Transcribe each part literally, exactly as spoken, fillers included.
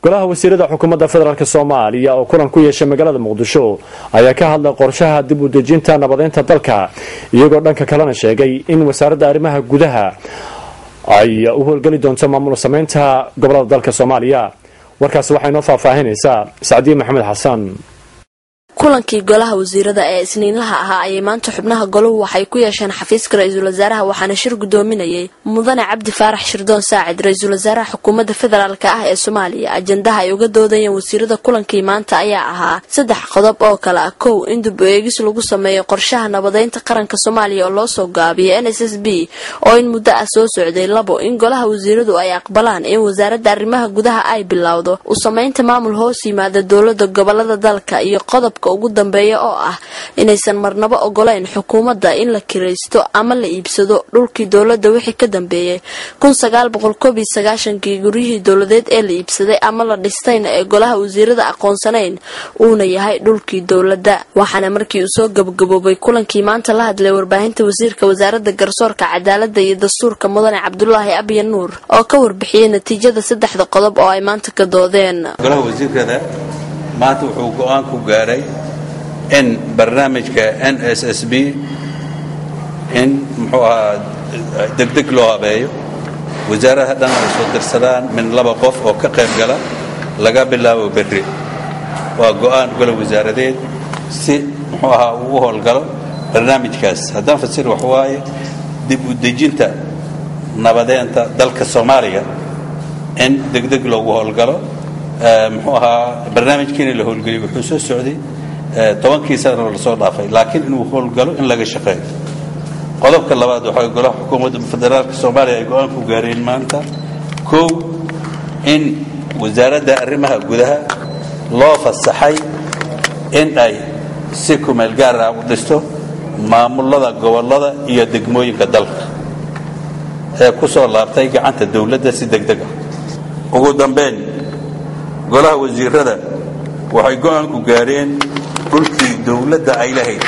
golaha wasiirada xukuumadda federaalka Soomaaliya oo kulan ku yeeshay magaalada Muqdisho ayaa ka hadlay qorshaha dib u dejinta nabadeynta dalka iyagoo dhanka kalena sheegay in wasaaradda arrimaha gudaha ay u howlgali doonto maamul sameynta gobolada dalka Soomaaliya. warkaas waxay noo faahfaahinaysaa Saadiye Maxamed Xasan. kulankii golaha wasiirada ee isniinlaha ahaa ay maanta xubnaha goluhu waxay ku yeesheen xafiiska ra'iisul wasaaraha waxaana shir gudoominayay mudane Cabdi Faarax Shirdoon Saacid ra'iisul wasaaraha xukuumadda federaalka ah ee Soomaaliya. ajandaha ay uga doodayeen wasiirada kulankii maanta ayaa ahaa saddex qodob oo kala ah: kow in dib u eegis lagu sameeyo qorshaha nabadeynta qaranka Soomaaliya oo loo soo gaabiyay N S S B oo in muddo ah soo socday; labo in golaha wasiiradu ay aqbalaan in wasaaradda arrimaha gudaha ay bilowdo u sameynta maamul hoos yimaada dawladda gobolada dalka; iyo qodob ugu dambeeya oo ah inaysan marnaba ogoleen xukuumadda in la kireysto ama la iibsado dhulkii dawladda wixii ka dambeeyay kun sagaal boqol koob iyo sagaashan kii guriyihii dawladeed ee la iibsaday ama la dhistayna ee golaha wasiirada aqoonsanayn uuna yahay dhulkii dawladda. waxaana markii uu soo gabagaboobay kulankii maanta la hadlay warbaahinta wasiirka wasaaradda garsoorka, cadaaladda iyo dastuurka mudane Cabdullaahi Abiy Nuur oo ka warbixiyay natiijada saddexda qodob oo ay maanta ka doodeen. golaha wasiirada maanta wuxuu go'aan ku gaaray in barnaamijka N S S B in muxuu ahaa degdeg loo habeeyo, wasaaradaha dhan ay soo dirsadaan min laba qof oo ka qayb gala laga bilaabo berri. waa go'aan golaha wasaaradeed si muxuu ahaa uu howlgalo barnaamijkaas. haddaan fasir wax waaye dib u dejinta nabadeynta dalka Soomaaliya in degdeg loogu howlgalo. muxuu ahaa barnaamijkiina la howlgeliyay wuxuu soo socday tobankii sano la soo dhaafay, laakiin inuu howlgalo in laga shaqeeyo. qodobka labaad waxa golaha xukuumadda federaalka Soomaaliya ay go'aan ku gaareen maanta: kow in wasaaradda arrimaha gudaha loo fasaxay in ay si ku meel gaar ah u dhisto maamulada gobolada iyo degmooyinka dalka ee ku soo laabtay gacanta dawladda si degdeg ah. ugu dambeyn golaha wasiirada waxay go'aan ku gaareen dhulkii dawladda ay lahayd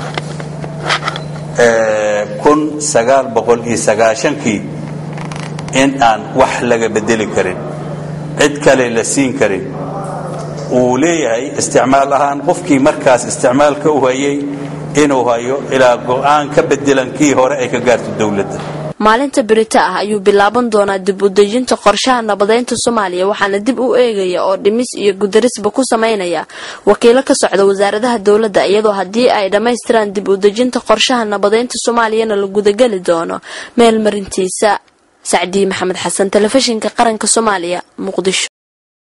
ee kun sagaal boqol iyo sagaashan kii in aan wax laga bedeli karin, cid kale la siin karin, uu leeyahay isticmaal ahaan qofkii markaas isticmaalka u hayay inuu hayo ilaa go'aan ka bedelan kii hore ay ka gaarto dawladda. maalinta berita ah ayuu bilaaban doonaa dib u dejinta qorshaha nabadeynta Soomaaliya, waxaana dib u eegaya oo dhimis iyo gudarisba ku sameynaya wakiilo ka socda wasaaradaha dawladda, iyadoo haddii ay dhamaystiraan dib u dejinta qorshaha nabadeynta Soomaaliyana la gudagali doono meel marintiisa. Saadiye Maxamed Xasan, telefishinka qaranka Soomaaliya, Muqdisho.